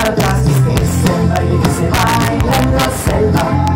atrás, es el baile que se baila en la selva.